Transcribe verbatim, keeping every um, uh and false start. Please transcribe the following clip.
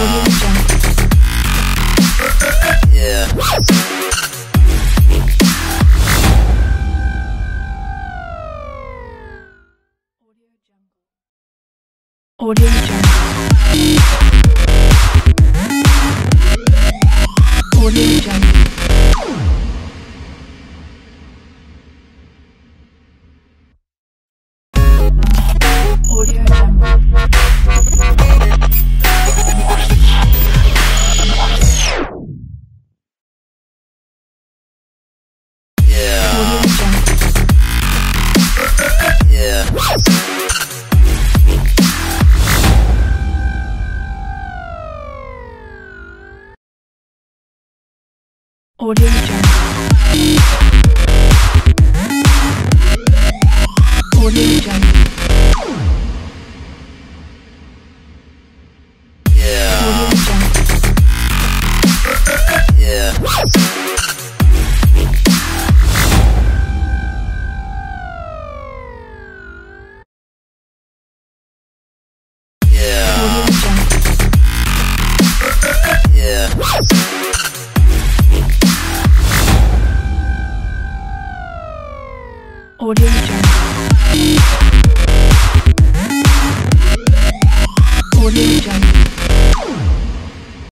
Audio Jungle. Audio Jungle. Audio Jungle. Yeah. Audio Jungle. Yeah. Audio Jungle. Audio Jungle. Yeah. Audio Jungle. Yeah. Yeah. Audio Jungle. Yeah. Audio Jungle. Audio Jungle.